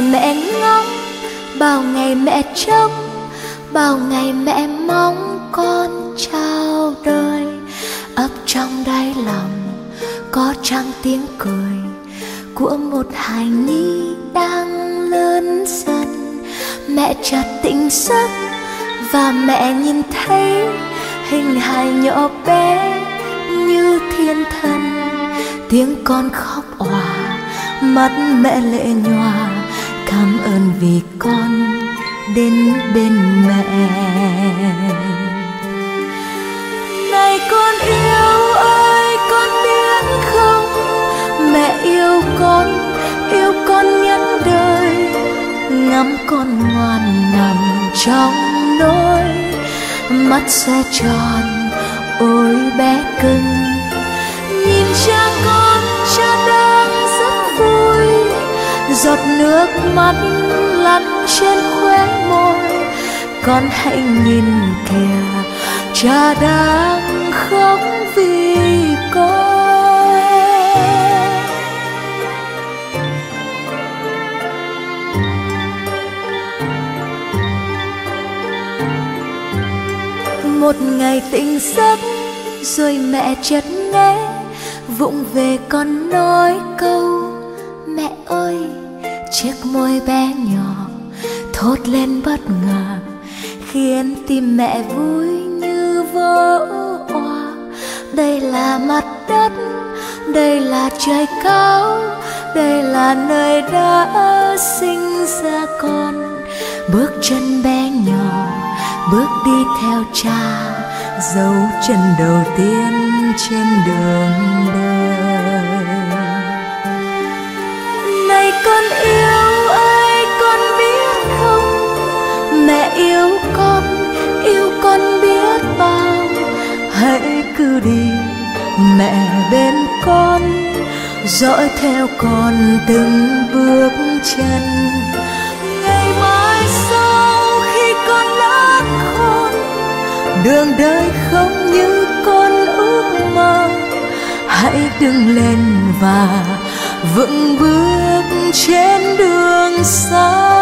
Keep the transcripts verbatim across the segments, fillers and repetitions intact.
mẹ ngóng, bao ngày mẹ trông, bao ngày mẹ mong con chào đời. Ấp trong đáy lòng có trăng tiếng cười của một hài nhi đang lớn dần. Mẹ chợt tỉnh giấc và mẹ nhìn thấy hình hài nhỏ bé như thiên thần. Tiếng con khóc òa, mắt mẹ lệ nhòa, cảm ơn vì con đến bên mẹ. Này con yêu ơi, con biết không, mẹ yêu con, yêu con nhất đời. Ngắm con ngoan nằm trong nỗi, mắt sẽ tròn ôi bé cưng. Nhìn cha con, cha đang rất vui, giọt nước mắt lăn trên khóe môi. Con hãy nhìn kìa, cha đang khóc vì con. Một ngày tỉnh giấc rồi mẹ chợt nghe vụng về con nói câu mẹ ơi. Chiếc môi bé nhỏ thốt lên bất ngờ, khiến tim mẹ vui như vỡ òa. Đây là mặt đất, đây là trời cao, đây là nơi đã sinh ra con. Bước chân bé nhỏ bước đi theo cha, dấu chân đầu tiên trên đường đời. Này con yêu ơi, con biết không, mẹ yêu con, yêu con biết bao. Hãy cứ đi mẹ bên con, dõi theo con từng bước chân. Ngày mai sau khi con đã khôn, đường đời không như con ước mơ. Hãy đứng lên và vững bước trên đường xa.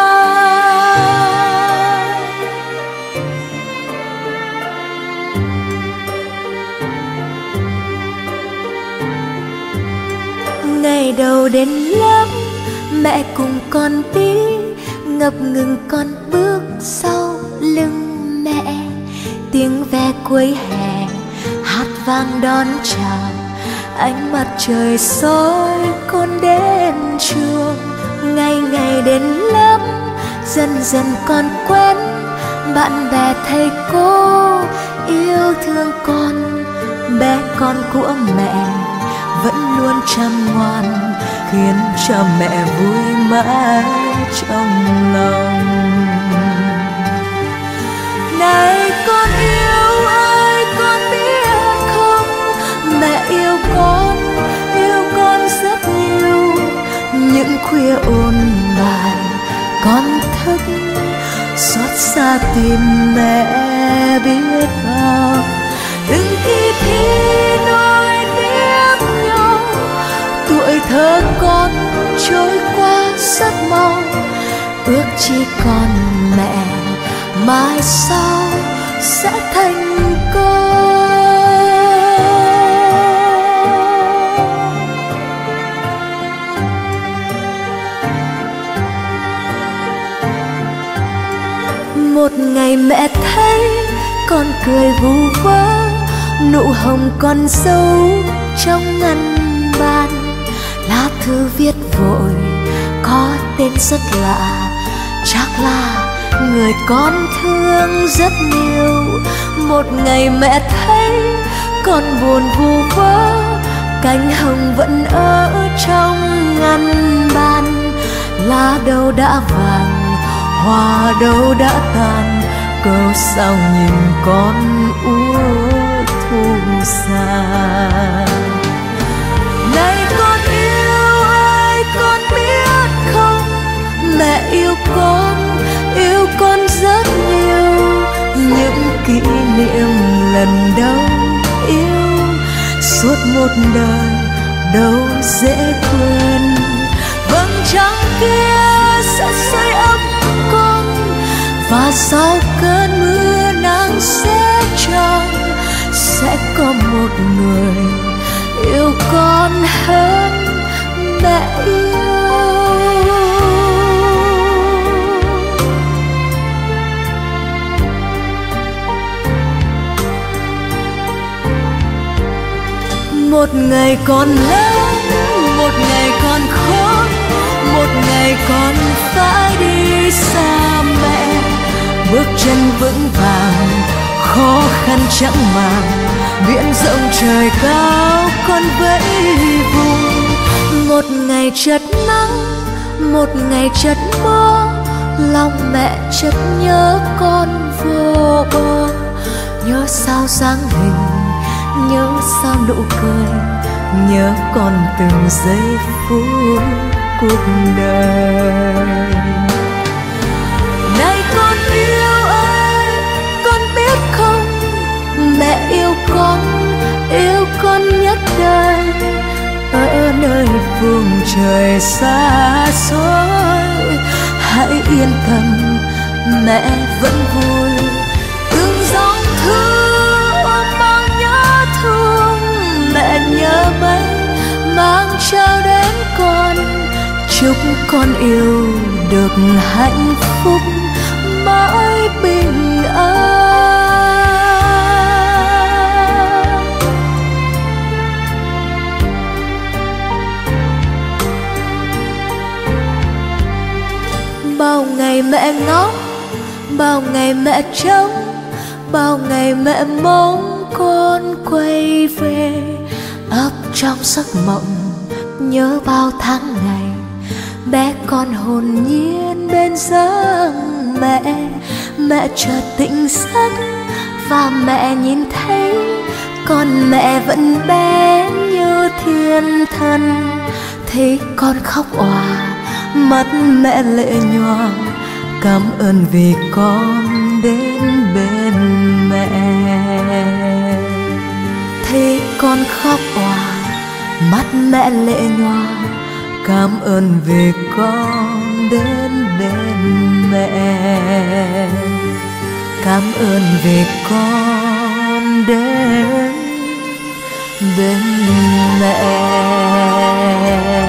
Ngày đầu đến lớp, mẹ cùng con đi, ngập ngừng con bước sau lưng mẹ. Tiếng ve cuối hè hát vang đón chào, ánh mặt trời soi con đến trường. Ngày ngày đến lớp, dần dần con quen bạn bè thầy cô yêu thương con. Bé con của mẹ vẫn luôn chăm ngoan, khiến cho mẹ vui mãi trong lòng. Này con yêu ơi, con biết không, mẹ yêu con, yêu con rất nhiều. Những khuya ôn bài con thức, xót xa tim mẹ biết bao. Từng khi thi nỗi tiếc nhau, tuổi thơ con trôi qua rất mau. Ước chỉ còn mẹ mai sau sẽ thành công. Một ngày mẹ thấy con cười vu vơ, nụ hồng con dấu trong ngăn bàn. Lá thư viết vội có tên rất lạ, chắc là người con thương rất nhiều. Một ngày mẹ thấy con buồn vu vơ, cánh hồng vẫn ở trong ngăn bàn. Lá đâu đã vàng, hoa đâu đã tàn, câu sao nhìn con úa thu xa. Này con yêu ơi, con biết không, mẹ yêu con, yêu con rất nhiều. Những kỷ niệm lần đầu yêu, suốt một đời đâu dễ quên. Vầng trăng kia và sau cơn mưa nắng sẽ trong sẽ có một người yêu con hơn mẹ yêu. Một ngày còn lớn, một ngày còn khốn, một ngày còn phải đi xa mẹ. Bước chân vững vàng, khó khăn chẳng màng, biển rộng trời cao con vẫy vùng. Một ngày chợt nắng, một ngày chợt mưa, lòng mẹ chợt nhớ con vô bờ. Nhớ sao dáng hình, nhớ sao nụ cười, nhớ con từng giây phút cuộc đời. Này con yêu ơi, con biết không, mẹ yêu con, yêu con nhất đời. Ở nơi phương trời xa xôi, hãy yên tâm, mẹ vẫn vui. Từng dòng thư ôm mang nhớ thương, mẹ nhớ mấy mang trao đến con. Chúc con yêu được hạnh phúc mãi bình an. Bao ngày mẹ ngóng, bao ngày mẹ trông, bao ngày mẹ mong con quay về. Ấp trong giấc mộng nhớ bao tháng ngày, bé con hồn nhiên bên giấc mẹ. Mẹ chợt tỉnh giấc và mẹ nhìn thấy con mẹ vẫn bé như thiên thần. Thấy con khóc òa, mắt mẹ lệ nhòa, cảm ơn vì con đến bên mẹ. Thấy con khóc òa, mắt mẹ lệ nhòa, cảm ơn vì con đến bên mẹ. Cảm ơn vì con đến bên mẹ.